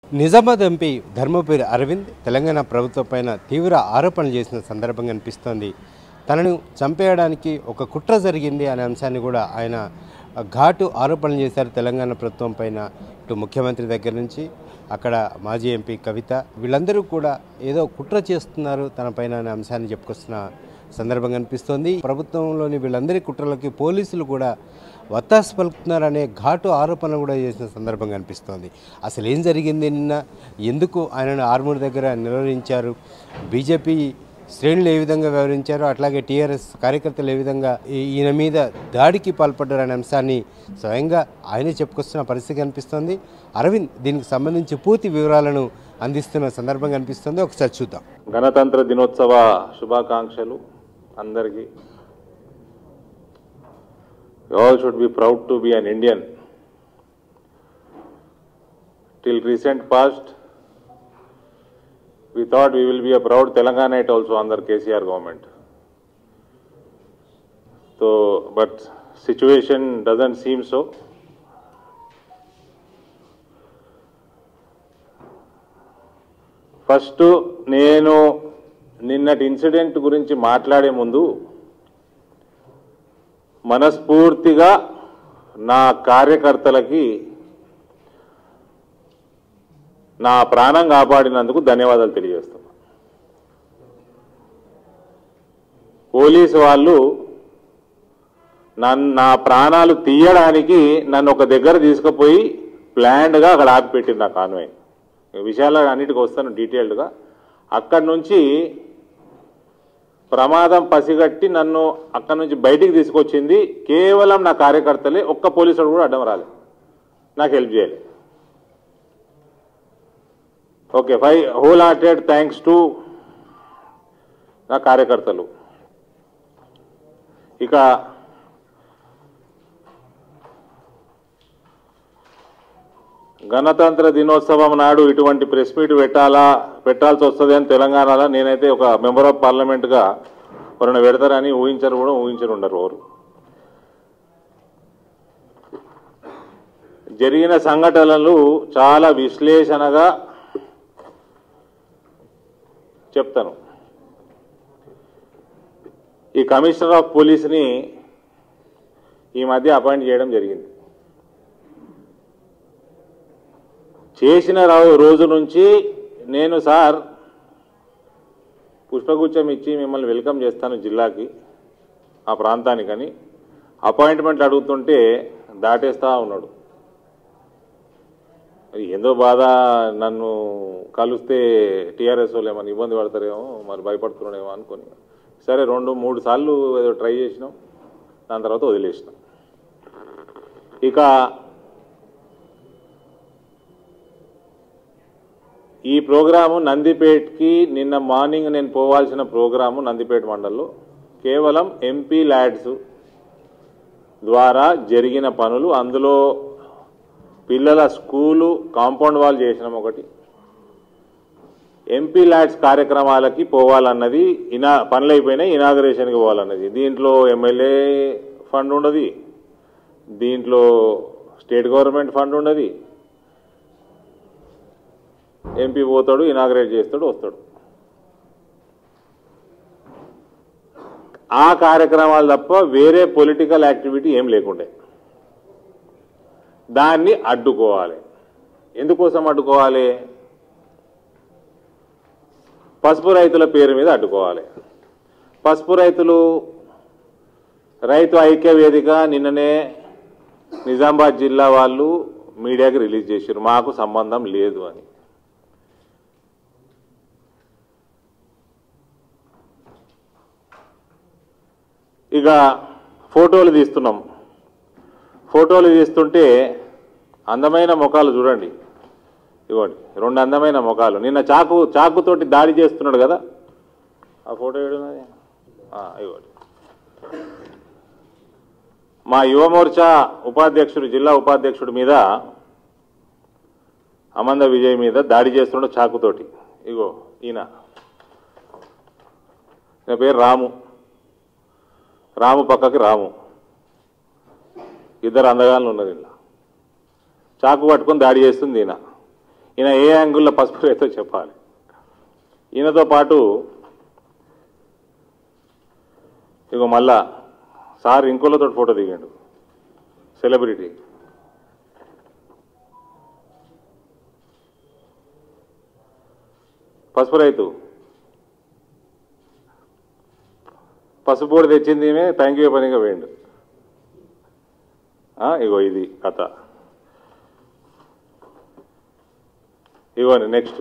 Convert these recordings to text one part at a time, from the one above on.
Nizamabad MP Dharmapuri Arvind Telangana ప్రభుత్వంపైన తీవ్ర ఆరోపణలు చేసిన సందర్భం కనిపిస్తోంది. తనను చంపేయడానికి ఒక కుట్ర జరిగింది అనే అంశాన్ని కూడా ఆయన ఘాటు ఆరోపణలు చేశారు తెలంగాణ ప్రభుత్వం పైన. ఇటు ముఖ్యమంత్రి దగ్గర నుంచి అక్కడ మాజీ ఎంపీ కవిత వీళ్ళందరూ కూడా ఏదో కుట్ర చేస్తున్నారు తన పైన అనే అంశాన్ని చెప్పుకొస్తున్న సందర్భం కనిపిస్తోంది. ప్రభుత్వంలోని వీళ్ళందరి కుట్రలకి పోలీసులు కూడా వత్తాసు పలుకుతున్నారనే ఘాటు ఆరోపణ కూడా చేసిన సందర్భం కనిపిస్తోంది. అసలు ఏం జరిగింది, నిన్న ఎందుకు ఆయనను ఆర్మూర్ దగ్గర నిరోధించారు, బీజేపీ శ్రేణులు ఏ విధంగా వ్యవహరించారు, అట్లాగే టీఆర్ఎస్ కార్యకర్తలు ఏ విధంగా ఈయన మీద దాడికి పాల్పడ్డారనే అంశాన్ని స్వయంగా ఆయనే చెప్పుకొస్తున్న పరిస్థితి కనిపిస్తోంది. అరవింద్ దీనికి సంబంధించి పూర్తి వివరాలను అందిస్తున్న సందర్భం కనిపిస్తుంది. ఒకసారి చూద్దాం. గణతంత్ర దినోత్సవ శుభాకాంక్షలు అందరికీ. You all should be proud to be an Indian. Till recent past, we thought we will be a proud Telanganite also under KCR government. So, but situation doesn't seem so. First, నేను నిన్నటి incident గురించి మాట్లాడే ముందు మనస్ఫూర్తిగా నా కార్యకర్తలకి నా ప్రాణం కాపాడినందుకు ధన్యవాదాలు తెలియజేస్తున్నా. పోలీసు వాళ్ళు నా ప్రాణాలు తీయడానికి నన్ను ఒక దగ్గర తీసుకుపోయి ప్లాన్డ్గా అక్కడ ఆపిపెట్టింది నా కాన్వాయ్. విషయాలు అన్నిటికీ వస్తాను డీటెయిల్డ్గా. అక్కడి నుంచి ప్రమాదం పసిగట్టి నన్ను అక్కడి నుంచి బయటికి తీసుకొచ్చింది కేవలం నా కార్యకర్తలే. ఒక్క పోలీసుడు కూడా అడ్డం రాలేదు, నాకు హెల్ప్ చేయలేదు. Okay, wholehearted thanks to నా కార్యకర్తలు. ఇక గణతంత్ర దినోత్సవం నాడు ఇటువంటి ప్రెస్ మీట్ పెట్టాల్సి వస్తుంది అని తెలంగాణలో నేనైతే ఒక మెంబర్ ఆఫ్ పార్లమెంట్గా ఎవరైనా పెడతారని ఊహించరు ఉండరు ఎవరు. జరిగిన సంఘటనలు చాలా విశ్లేషణగా చెప్తాను. ఈ కమిషనర్ ఆఫ్ పోలీస్ని ఈ మధ్య అపాయింట్ చేయడం జరిగింది. చేసిన రోజు నుంచి నేను సార్ పుష్పగుచ్చం ఇచ్చి మిమ్మల్ని వెల్కమ్ చేస్తాను జిల్లాకి, ఆ ప్రాంతానికని అపాయింట్మెంట్ అడుగుతుంటే దాటేస్తా ఉన్నాడు. ఏందో బాధ, నన్ను కలిస్తే టీఆర్ఎస్ వాళ్ళు ఏమన్నా ఇబ్బంది పడతారేమో, మరి భయపడుతున్నాడేమో అనుకొని సరే 2-3 సార్లు ఏదో ట్రై చేసినాం, దాని తర్వాత వదిలేసినాం. ఇక ఈ ప్రోగ్రాము నందిపేట్కి నిన్న మార్నింగ్ నేను పోవాల్సిన ప్రోగ్రాము నందిపేట మండల్లో కేవలం ఎంపీ ల్యాడ్స్ ద్వారా జరిగిన పనులు. అందులో పిల్లల స్కూలు కాంపౌండ్ వాల్ చేసినాం ఒకటి. ఎంపీ ల్యాడ్స్ కార్యక్రమాలకి పోవాలన్నది, పనులు అయిపోయినాయి, ఇనాగరేషన్కి పోవాలన్నది. దీంట్లో ఎమ్మెల్యే ఫండ్ ఉండదు, దీంట్లో స్టేట్ గవర్నమెంట్ ఫండ్ ఉండదు. ఎంపీ పోతాడు, ఇనాగరేట్ చేస్తాడు, వస్తాడు. ఆ కార్యక్రమాలు తప్ప వేరే పొలిటికల్ యాక్టివిటీ ఏం లేకుండే. దాన్ని అడ్డుకోవాలి. ఎందుకోసం అడ్డుకోవాలి? పసుపు రైతుల పేరు మీద అడ్డుకోవాలి. పసుపు రైతు ఐక్య వేదిక నిన్ననే నిజామాబాద్ జిల్లా వాళ్ళు మీడియాకి రిలీజ్ చేశారు, మాకు సంబంధం లేదు అని. ఇక ఫోటోలు తీస్తున్నాం. ఫోటోలు తీస్తుంటే అందమైన ముఖాలు చూడండి, ఇవ్వండి 2 అందమైన ముఖాలు. నిన్న చాకుతోటి దాడి చేస్తున్నాడు కదా, ఆ ఫోటో ఏడున్నది, ఇవ్వండి. మా యువమోర్చా ఉపాధ్యక్షుడు, జిల్లా ఉపాధ్యక్షుడి మీద, అమంద విజయ్ మీద దాడి చేస్తున్నాడు చాకుతోటి. ఇగో ఈయన పేరు రాము పక్కకి రాము, ఇద్దరు అందగాళ్ళు ఉన్నారు. ఇలా చాకు పట్టుకొని దాడి చేస్తుంది ఈయన. ఈయన ఏ యాంగిల్లో పసుపు రైతో చెప్పాలి. ఈయనతో పాటు ఇగో మళ్ళా సార్ ఇంకోళ్ళతో ఫోటో దిగాడు, సెలబ్రిటీ. పసుపు రైతు పసుపు పొడి తెచ్చింది థ్యాంక్ యూ పనిగా వేయండు. ఇగో ఇది కథ. ఇగోండి నెక్స్ట్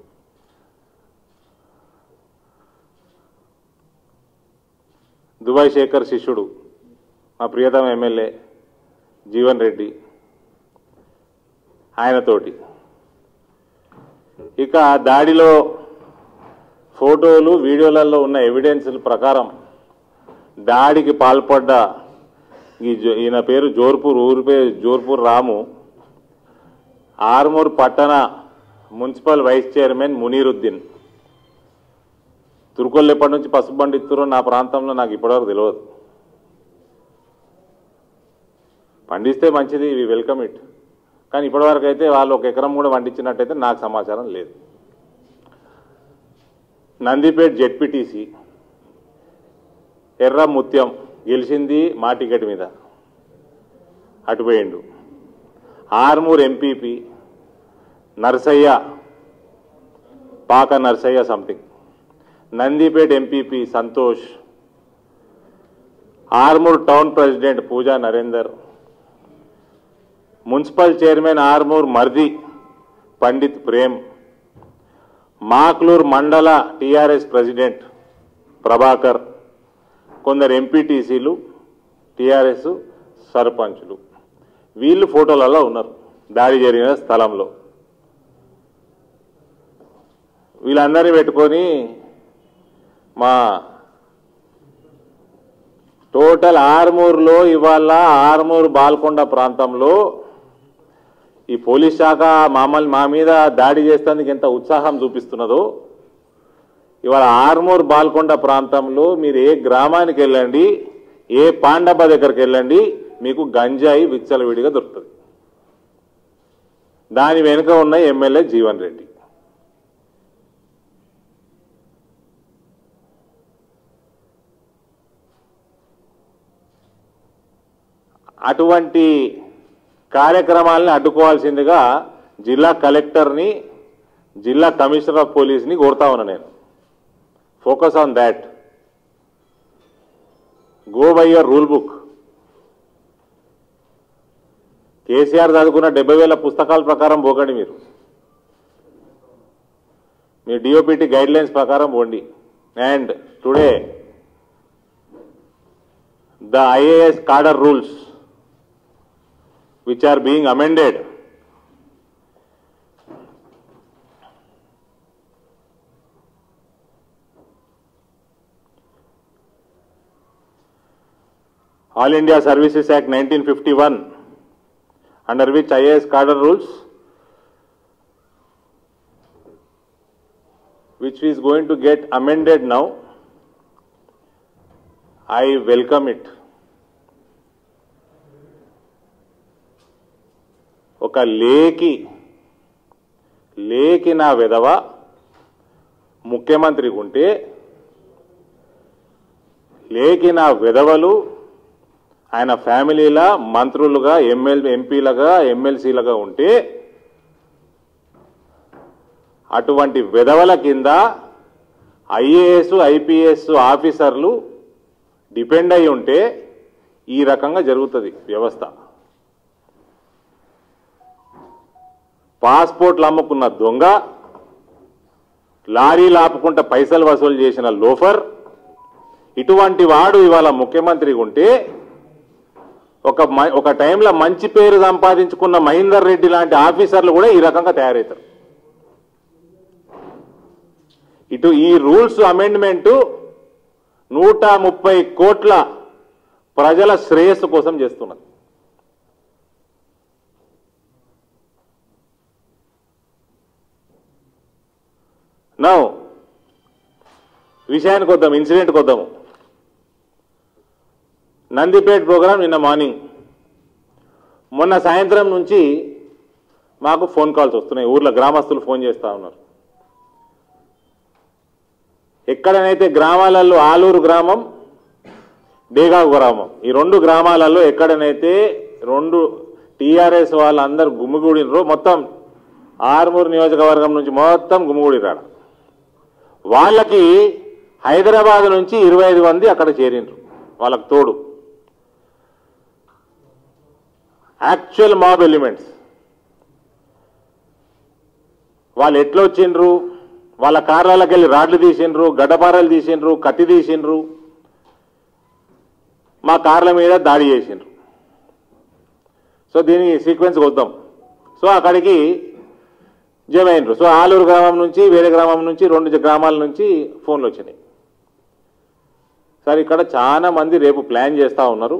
దుబాయ్ శేఖర్ శిష్యుడు మా ప్రియతమ ఎమ్మెల్యే జీవన్ రెడ్డి, ఆయనతోటి. ఇక దాడిలో ఫోటోలు వీడియోలలో ఉన్న ఎవిడెన్స్ల ప్రకారం దాడికి పాల్పడ్డ ఈయన పేరు జోర్పూర్, ఊరి పేరు జోర్పూర్ రాము, ఆర్మూర్ పట్టణ మున్సిపల్ వైస్ చైర్మన్ మునీరుద్దీన్. తుర్కొల్లు ఎప్పటి నుంచి పసుపు బండి ఇస్తురో నా ప్రాంతంలో నాకు ఇప్పటివరకు తెలియదు. పండిస్తే మంచిది, వి వెల్కమ్ ఇట్. కానీ ఇప్పటివరకు అయితే వాళ్ళు 1 ఎకరం కూడా పండించినట్టయితే నాకు సమాచారం లేదు. నందిపేట్ జెడ్పీటీసీ ఎర్ర ముత్యం గెలిచింది మా టికెట్ మీద, అటుపోయిండు. Armoor MPP Narsaiah, Paka Narsaiah something, Nandipet MPP Santosh, Armoor town president Pooja Narender, municipal chairman Armoor మర్ది పండిత్ ప్రేమ్, మాక్లూర్ మండల టీఆర్ఎస్ ప్రెసిడెంట్ ప్రభాకర్, కొందరు ఎంపీటీసీలు, టీఆర్ఎస్ సర్పంచులు. వీళ్ళు ఫోటోలలో ఉన్నారు దాడి జరిగిన స్థలంలో. వీళ్ళందరినీ పెట్టుకొని మా టోటల్ ఆర్మూర్లో ఇవాళ ఆర్మూర్ బాల్కొండ ప్రాంతంలో ఈ పోలీస్ శాఖ మా మీద దాడి చేసేందుకు ఎంత ఉత్సాహం చూపిస్తున్నదో, ఇవాళ ఆర్మూర్ బాల్కొండ ప్రాంతంలో మీరు ఏ గ్రామానికి వెళ్ళండి, ఏ పాండబ్బ దగ్గరికి వెళ్ళండి, మీకు గంజాయి విచ్చలవిడిగా దొరుకుతుంది. దాని వెనుక ఉన్న ఎమ్మెల్యే జీవన్ రెడ్డి. అటువంటి కార్యక్రమాలను అడ్డుకోవాల్సిందిగా జిల్లా కలెక్టర్ని, జిల్లా కమిషనర్ ఆఫ్ పోలీస్ని కోరుతా ఉన్నా నేను. Focus on that. Go by your rulebook. KCR చదువుకున్న 70,000 పుస్తకాల ప్రకారం పోకండి మీరు. మీ డిఓపిటి గైడ్ లైన్స్ ప్రకారం పోండి. And today the IAS cadre rules which are being amended All India Services Act 1951, under which IAS cadre rules, which is going to get amended now, I welcome it. ఒక లేకి నా విధవ ముఖ్యమంత్రికి ఉంటే, లేకి నా విధవలు ఆయన ఫ్యామిలీలా మంత్రులుగా, ఎంపీలుగా, ఎమ్మెల్సీలుగా ఉంటే, అటువంటి విధవల కింద IAS, IPS ఆఫీసర్లు డిపెండ్ అయి ఉంటే ఈ రకంగా జరుగుతుంది వ్యవస్థ. పాస్పోర్ట్లు అమ్ముకున్న దొంగ, లారీలు ఆపుకుంటా పైసలు వసూలు చేసిన లోఫర్, ఇటువంటి వాడు ఇవాళ ముఖ్యమంత్రిగా ఉంటే, ఒక టైంలో మంచి పేరు సంపాదించుకున్న మహేందర్ రెడ్డి లాంటి ఆఫీసర్లు కూడా ఈ రకంగా తయారవుతారు. ఈ రూల్స్ అమెండ్మెంట్ 130 కోట్ల ప్రజల శ్రేయస్సు కోసం చేస్తున్నది. నౌ విషయానికి వద్దాం, ఇన్సిడెంట్కి వద్దాము. నందిపేట్ ప్రోగ్రాం నిన్న మార్నింగ్, మొన్న సాయంత్రం నుంచి మాకు ఫోన్ కాల్స్ వస్తున్నాయి, ఊర్లో గ్రామస్తులు ఫోన్ చేస్తూ ఉన్నారు. ఎక్కడనైతే గ్రామాలలో ఆలూరు గ్రామం, డేగావ్ గ్రామం, ఈ 2 గ్రామాలలో ఎక్కడనైతే 2 టీఆర్ఎస్ వాళ్ళందరూ గుమ్మిగూడినరో, మొత్తం ఆర్మూరు నియోజకవర్గం నుంచి మొత్తం గుమ్మిగూడిరాడ, వాళ్ళకి హైదరాబాద్ నుంచి 25 మంది అక్కడ చేరిండ్రు. వాళ్ళకు తోడు యాక్చువల్ మాబ్ ఎలిమెంట్స్. వాళ్ళు ఎట్లా వచ్చిండ్రు, వాళ్ళ కార్యాలకు వెళ్ళి రాడ్లు తీసిండ్రు, గడ్డపారలు తీసిండ్రు, కత్తి తీసిండ్రు, మా కార్ల మీద దాడి చేసిండ్రు. సో దీని సీక్వెన్స్ వద్దాం. సో అక్కడికి జమైనరు. సో ఆలూరు గ్రామం నుంచి, వేరే గ్రామం నుంచి, 2 గ్రామాల నుంచి ఫోన్లు వచ్చినాయి. సార్ ఇక్కడ చాలా మంది రేపు ప్లాన్ చేస్తూ ఉన్నారు,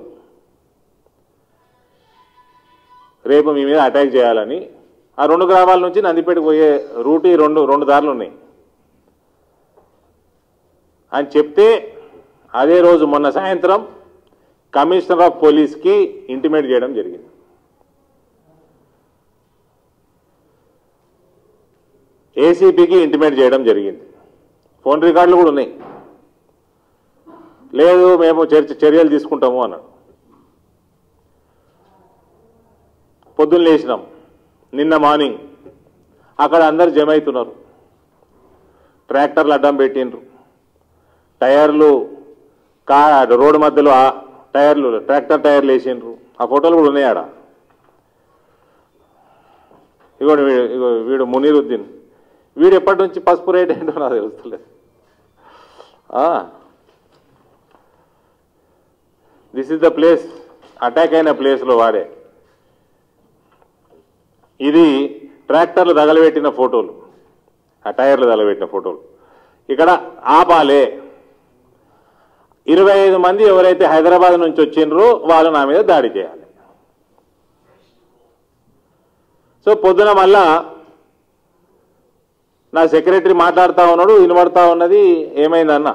రేపు మీ మీద అటాక్ చేయాలని. ఆ 2 గ్రామాల నుంచి నందిపేటకు పోయే రూట్ 2 దారులు ఉన్నాయి అని చెప్తే, అదే రోజు మొన్న సాయంత్రం కమిషనర్ ఆఫ్ పోలీస్కి ఇంటిమేట్ చేయడం జరిగింది. ఏసీపీకి ఇంటిమేట్ చేయడం జరిగింది. ఫోన్ రికార్డులు కూడా ఉన్నాయి. లేదు మేము చర్యలు తీసుకుంటాము అన్నాడు. పొద్దున్న లేచినాం, నిన్న మార్నింగ్ అక్కడ అందరు జమ అవుతున్నారు. ట్రాక్టర్లు అడ్డం పెట్టిండ్రు, టైర్లు రోడ్డు మధ్యలో టైర్లు, ట్రాక్టర్ టైర్లు వేసిండ్రు. ఆ ఫోటోలు కూడా ఉన్నాయి ఆడ. ఇగో వీడు మునీరుద్దీన్, వీడు ఎప్పటి నుంచి పసుపు రేట్ ఏంటో నాకు తెలుస్తలేదు. This is the place, attack అయిన ప్లేస్లో వాడే. ఇది ట్రాక్టర్లు తగలబెట్టిన ఫోటోలు, ఆ టైర్లు తగలబెట్టిన ఫోటోలు. ఇక్కడ ఆపాలే. 25 మంది ఎవరైతే హైదరాబాద్ నుంచి వచ్చిండ్రో వాళ్ళు నా మీద దాడి చేయాలి. సో పొద్దున మళ్ళా నా సెక్రటరీ మాట్లాడుతూ ఉన్నాడు, వినబడతా ఉన్నది, ఏమైందన్న.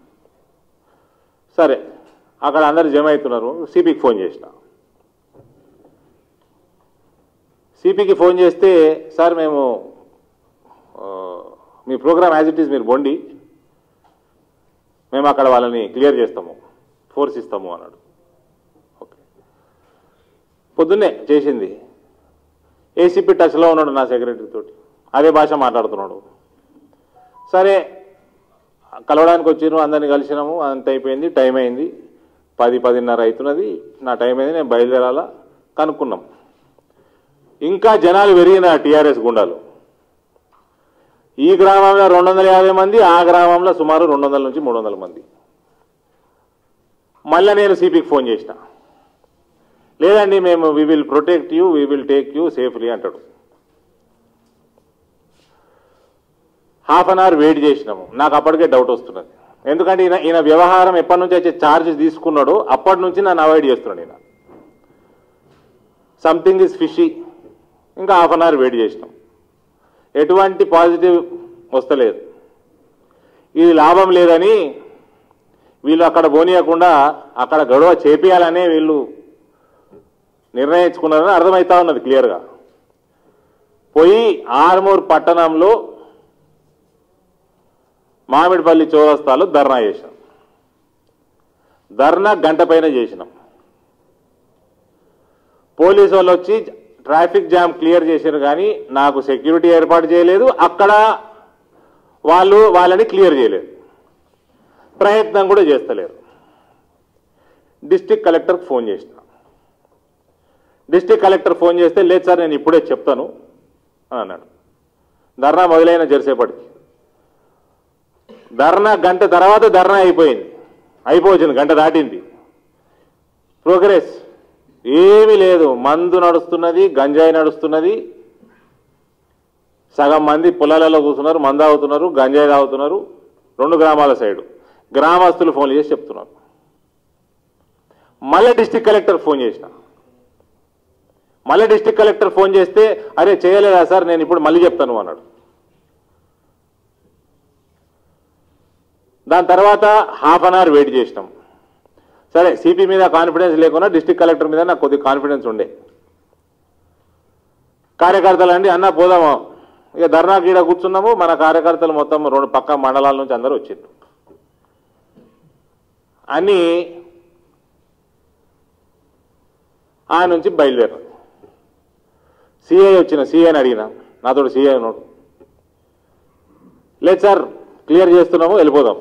సరే అక్కడ అందరు జమ అవుతున్నారు. సిపికి ఫోన్ చేసిన. సిపికి ఫోన్ చేస్తే, సార్ మేము మీ ప్రోగ్రామ్ యాజ్ ఇట్ ఈస్ మీరు బొండి, మేము అక్కడ వాళ్ళని క్లియర్ చేస్తాము, ఫోర్స్ ఇస్తాము అన్నాడు. ఓకే, పొద్దున్నే చేసింది. ఏసీపీ టచ్లో ఉన్నాడు నా సెక్రటరీ తోటి, అదే భాష మాట్లాడుతున్నాడు. సరే కలవడానికి వచ్చినాము, అందరినీ కలిసినాము, అంత అయిపోయింది. టైం అయింది, 10-10:30 అవుతున్నది. నా టైం అయింది, నేను బయలుదేరాలా కనుక్కున్నాం. ఇంకా జనాలు పెరిగిన టీఆర్ఎస్ గుండాలు. ఈ గ్రామంలో 250 మంది, ఆ గ్రామంలో సుమారు 200 నుంచి 300 మంది. మళ్ళీ నేను సిపికి ఫోన్ చేసిన. లేదండి మేము we will protect you, we will take you safely అంటాడు. హాఫ్ అన్ అవర్ వెయిట్ చేసినాము. నాకు అప్పటికే డౌట్ వస్తున్నది. ఎందుకంటే ఈయన వ్యవహారం ఎప్పటి నుంచి అయితే ఛార్జ్ తీసుకున్నాడో అప్పటి నుంచి నన్ను అవాయిడ్ చేస్తున్నాడు ఈయన. Something is fishy. ఇంకా హాఫ్ అన్ అవర్ వెయిట్ చేసినాం. ఎటువంటి పాజిటివ్ వస్తలేదు. ఇది లాభం లేదని వీళ్ళు అక్కడ పోనీయకుండా అక్కడ గొడవ చేపియాలనే వీళ్ళు నిర్ణయించుకున్నారని అర్థమవుతా ఉన్నది క్లియర్గా. పోయి ఆర్మూర్ పట్టణంలో మామిడిపల్లి చౌరస్తాలో ధర్నా చేసినాం. ధర్నా గంట పైన చేసినాం. పోలీసు వాళ్ళు వచ్చి ట్రాఫిక్ జామ్ క్లియర్ చేశారు, కానీ నాకు సెక్యూరిటీ ఏర్పాటు చేయలేదు. అక్కడ వాళ్ళని క్లియర్ చేయలేదు, ప్రయత్నం కూడా చేస్తలేరు. డిస్ట్రిక్ట్ కలెక్టర్కి ఫోన్ చేసిన. డిస్ట్రిక్ట్ కలెక్టర్ ఫోన్ చేస్తే, లేదు సార్ నేను ఇప్పుడే చెప్తాను అని అన్నాడు. ధర్నా మొదలైన జరిసేపటికి ధర్నా గంట తర్వాత ధర్నా అయిపోయింది, గంట దాటింది. ప్రోగ్రెస్ ఏమీ లేదు. మందు నడుస్తున్నది, గంజాయి నడుస్తున్నది. సగం మంది పొలాలలో కూర్చున్నారు, మందు తాగుతున్నారు, గంజాయి తాగుతున్నారు. 2 గ్రామాల సైడు గ్రామస్తులు ఫోన్లు చేసి చెప్తున్నారు. మళ్ళీ డిస్ట్రిక్ట్ కలెక్టర్ ఫోన్ చేసిన. మళ్ళీ డిస్ట్రిక్ట్ కలెక్టర్ ఫోన్ చేస్తే, అరే చేయలేదా సార్, నేను ఇప్పుడు మళ్ళీ చెప్తాను అన్నాడు. దాని తర్వాత హాఫ్ అన్ అవర్ వెయిట్ చేసినాం. సరే సిపి మీద కాన్ఫిడెన్స్ లేకున్నా డిస్ట్రిక్ట్ కలెక్టర్ మీద నాకు కొద్దిగా కాన్ఫిడెన్స్ ఉండే. కార్యకర్తలు అండి అన్న పోదాము, ఇక ధర్నాకి ఈడ కూర్చున్నాము. మన కార్యకర్తలు మొత్తం 2 పక్క మండలాల నుంచి అందరూ వచ్చిండ్రు అని ఆ నుంచి బయలుదేరారు. సిఐ వచ్చిన సిఐని అడిగిన, నాతో సిఐ ఉన్నాడు. లేదు సార్ క్లియర్ చేస్తున్నాము వెళ్ళిపోదాం.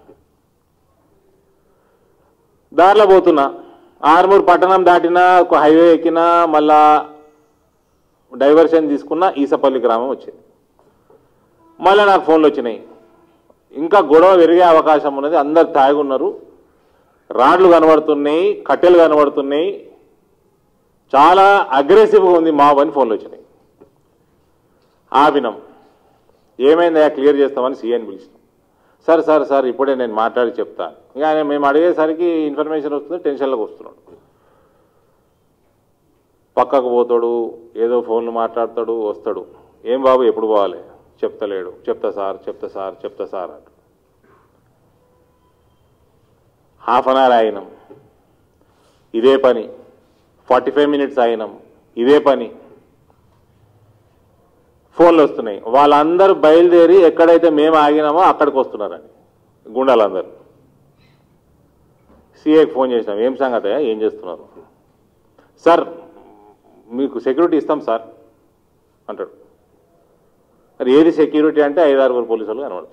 దారిలో పోతున్నా, ఆర్మూర్ పట్టణం దాటినా, ఒక హైవే ఎక్కినా, మళ్ళా డైవర్షన్ తీసుకున్న ఈసపల్లి గ్రామం వచ్చింది. మళ్ళీ నాకు ఫోన్లు వచ్చినాయి, ఇంకా గొడవ పెరిగే అవకాశం ఉన్నది, అందరు తాగి ఉన్నారు, రాడ్లు కనబడుతున్నాయి, కట్టెలు కనబడుతున్నాయి, చాలా అగ్రెసివ్గా ఉంది మా అని ఫోన్లు వచ్చినాయి. ఆపినాం. ఏమైందా క్లియర్ చేస్తామని సీఎని పిలిచినాం. సార్ సార్ సార్ ఇప్పుడే నేను మాట్లాడి చెప్తాను. ఇక ఆయన మేము అడిగేసరికి ఇన్ఫర్మేషన్ వస్తుంది, టెన్షన్లోకి వస్తున్నాడు. పక్కకు పోతాడు, ఏదో ఫోన్లు మాట్లాడతాడు, వస్తాడు. ఏం బాబు ఎప్పుడు పోవాలి? చెప్తలేడు. చెప్తా సార్ చెప్తా సార్ చెప్తా సార్ అంట. హాఫ్ అన్ అవర్ ఆగినాం, ఇదే పని. 45 మినిట్స్ ఆగినాం, ఇదే పని. ఫోన్లు వస్తున్నాయి, వాళ్ళందరూ బయలుదేరి ఎక్కడైతే మేము ఆగినామో అక్కడికి వస్తున్నారని గుండాలందరూ. సిఐకి ఫోన్ చేసినాం, ఏం సంగతి, ఏం చేస్తున్నారు? సార్ మీకు సెక్యూరిటీ ఇస్తాం సార్ అంటాడు. మరి ఏది సెక్యూరిటీ అంటే 5-6 పోలీసులు కనబడుతున్నారు.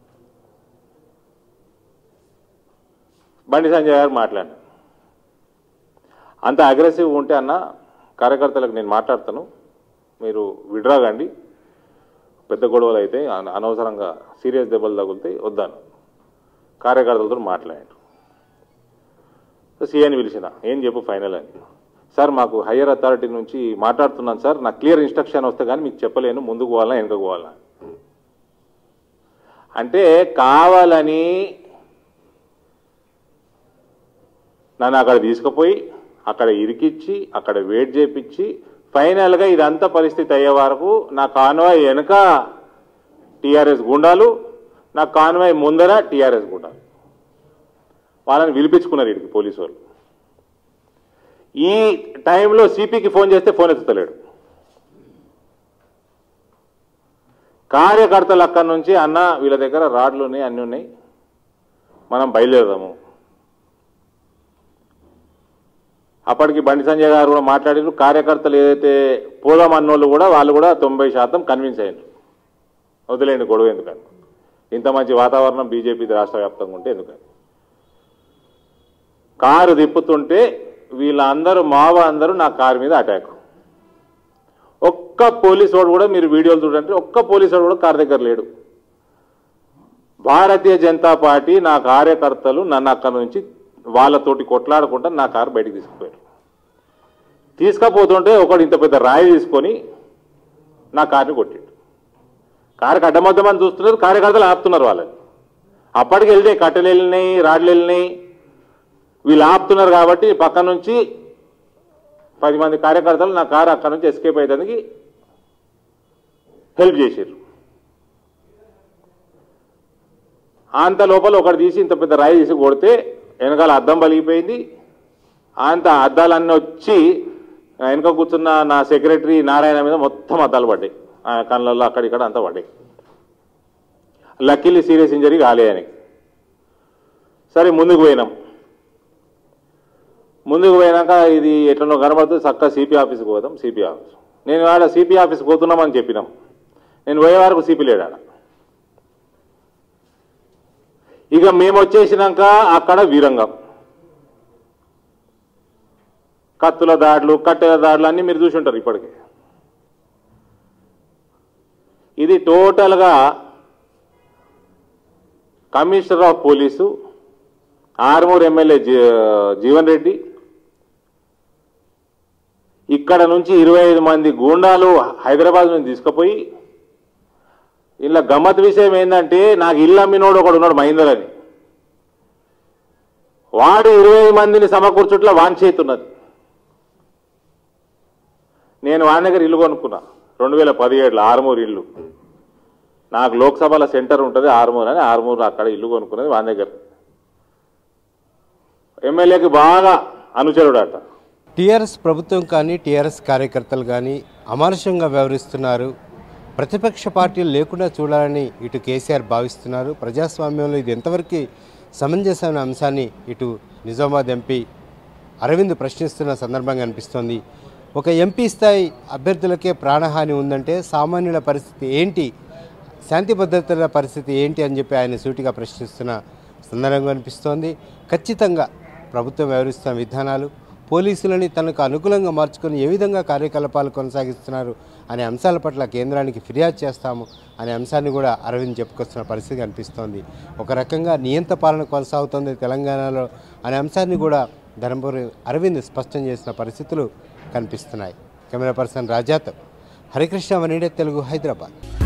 బండి సంజయ్ గారు మాట్లాడినారు. అంత అగ్రెసివ్ ఉంటే అన్న కార్యకర్తలకు నేను మాట్లాడతాను, మీరు విడ్రా కండి, పెద్ద గొడవలు అయితే అనవసరంగా సీరియస్ దెబ్బలు తగులుతాయి, వద్దాను. కార్యకర్తలతో మాట్లాడాడు. సీఐని పిలిచిన, ఏం చెప్పు ఫైనల్ అని. సార్ మాకు హయ్యర్ అథారిటీ నుంచి మాట్లాడుతున్నాను సార్, నాకు క్లియర్ ఇన్స్ట్రక్షన్ వస్తే కానీ మీకు చెప్పలేను, ముందుకు పోవాలా వెనుకకు పోవాలా అంటే. కావాలని నన్ను అక్కడ తీసుకుపోయి అక్కడ ఇరికిచ్చి అక్కడ వెయిట్ చేపించి ఫైనల్గా ఇదంతా పరిస్థితి అయ్యే వరకు నా కాన్వాయ్ వెనుక టీఆర్ఎస్ గుండాలు, నా కాన్వాయ్ ముందర టీఆర్ఎస్ గుండాలు, వాళ్ళని పిలిపించుకున్నారు ఇక్కడికి పోలీసు వాళ్ళు. ఈ టైంలో సిపికి ఫోన్ చేస్తే ఫోన్ ఎత్తుతలేడు. కార్యకర్తలు అక్కడి నుంచి, అన్న వీళ్ళ దగ్గర రాడ్లు ఉన్నాయి, అన్నీ ఉన్నాయి, మనం బయలుదేరదాము. అప్పటికి బండి సంజయ్ గారు కూడా మాట్లాడారు. కార్యకర్తలు ఏదైతే పోదామన్నోళ్ళు కూడా వాళ్ళు కూడా 90% కన్విన్స్ అయ్యారు. వదిలేండి గొడవ ఎందుకని, ఇంత మంచి వాతావరణం బీజేపీ రాష్ట్ర వ్యాప్తంగా ఉంటే ఎందుకని. కారు తిప్పుతుంటే వీళ్ళందరూ అందరూ నా కారు మీద అటాక్. ఒక్క పోలీసు వాడు కూడా, మీరు వీడియోలు చూడండి, ఒక్క పోలీసు వాడు కూడా కారు దగ్గర లేడు. భారతీయ జనతా పార్టీ నా కార్యకర్తలు నన్ను అక్కడి నుంచి వాళ్ళతోటి కొట్లాడకుండా నా కారు బయటికి తీసుకుపోయారు. తీసుకపోతుంటే ఒకడు ఇంత పెద్ద రాయి తీసుకొని నా కారుని కొట్టాడు. కారుకి అడ్డమద్దమని చూస్తున్నారు, కార్యకర్తలు ఆపుతున్నారు వాళ్ళని. అప్పటికి వెళ్ళినాయి, కట్టెలు వెళ్ళినాయి, రాడ్లు వెళ్ళినాయి, వీళ్ళు ఆపుతున్నారు కాబట్టి పక్క నుంచి 10 మంది కార్యకర్తలు నా కారు అక్కడ నుంచి ఎస్కేప్ అయ్యేదానికి హెల్ప్ చేశారు. అంత లోపల ఒకటి తీసి ఇంత పెద్ద రాయి తీసి కొడితే వెనకాల అద్దం పలిగిపోయింది. అంత అద్దాలన్నీ వచ్చి వెనక కూర్చున్న నా సెక్రటరీ నారాయణ మీద మొత్తం అద్దాలు పడ్డాయి, కళ్ళల్లో అక్కడిక్కడ అంతా పడ్డాయి. లక్కీలీ సీరియస్ ఇంజరీ కాలే అని. సరే ముందుకు పోయినాం. ముందుకు పోయినాక ఇది ఎట్లనో కనబడుతుంది, చక్కగా సిపి ఆఫీస్కి పోదాం. సిపి ఆఫీస్, నేను ఆడ సిపి ఆఫీస్కి పోతున్నామని చెప్పినాం. నేను పోయే వరకు సిపి లేడు ఆడ. ఇక మేము వచ్చేసినాక అక్కడ వీరంగం, కత్తుల దాడులు, కట్టెల దాడులు అన్నీ మీరు చూసి ఉంటారు ఇప్పటికే. ఇది టోటల్గా commissioner of police, Armoor MLA Jeevan Reddy, ఇక్కడ నుంచి 25 మంది గూండాలు హైదరాబాద్ నుంచి తీసుకుపోయి, ఇలా గమ్మత్ విషయం ఏంటంటే నాకు ఇల్లు అమ్మినోడు ఒకడు ఉన్నాడు మహేందర్ అని, వాడు 25 మందిని సమకూర్చుట్లా వాన్ చేతున్నది. నేను వాని దగ్గర ఇల్లు కొనుక్కున్నా 2017లో, ఆర్మూర్ ఇల్లు. నాకు లోక్సభల సెంటర్ ఉంటుంది ఆర్మూర్ అని, ఆర్మూర్ అక్కడ ఇల్లు కొనుక్కున్నది వాని దగ్గర. ఎమ్మెల్యేకి బాగా అనుచరుడు అట. టీఆర్ఎస్ ప్రభుత్వం కానీ టీఆర్ఎస్ కార్యకర్తలు కానీ అమానుషంగా వ్యవహరిస్తున్నారు. ప్రతిపక్ష పార్టీలు లేకుండా చూడాలని ఇటు కేసీఆర్ భావిస్తున్నారు. ప్రజాస్వామ్యంలో ఇది ఎంతవరకు సమంజసమైన అంశాన్ని ఇటు నిజామాబాద్ ఎంపీ అరవింద్ ప్రశ్నిస్తున్న సందర్భంగా అనిపిస్తోంది. ఒక ఎంపీ స్థాయి అభ్యర్థులకే ప్రాణహాని ఉందంటే సామాన్యుల పరిస్థితి ఏంటి, శాంతి భద్రతల పరిస్థితి ఏంటి అని చెప్పి ఆయన సూటిగా ప్రశ్నిస్తున్న సందర్భంగా అనిపిస్తోంది. ఖచ్చితంగా ప్రభుత్వం వ్యవహరిస్తున్న విధానాలు, పోలీసులని తనకు అనుకూలంగా మార్చుకొని ఏ విధంగా కార్యకలాపాలు కొనసాగిస్తున్నారు అనే అంశాల పట్ల కేంద్రానికి ఫిర్యాదు చేస్తాము అనే అంశాన్ని కూడా అరవింద్ చెప్పుకొస్తున్న పరిస్థితి కనిపిస్తోంది. ఒక రకంగా నియంత పాలన కొనసాగుతోంది తెలంగాణలో అనే అంశాన్ని కూడా ధర్మపురి అరవింద్ స్పష్టం చేసిన పరిస్థితులు కనిపిస్తున్నాయి. కెమెరా పర్సన్ రాజాతో హరికృష్ణ వనిడే, తెలుగు, హైదరాబాద్.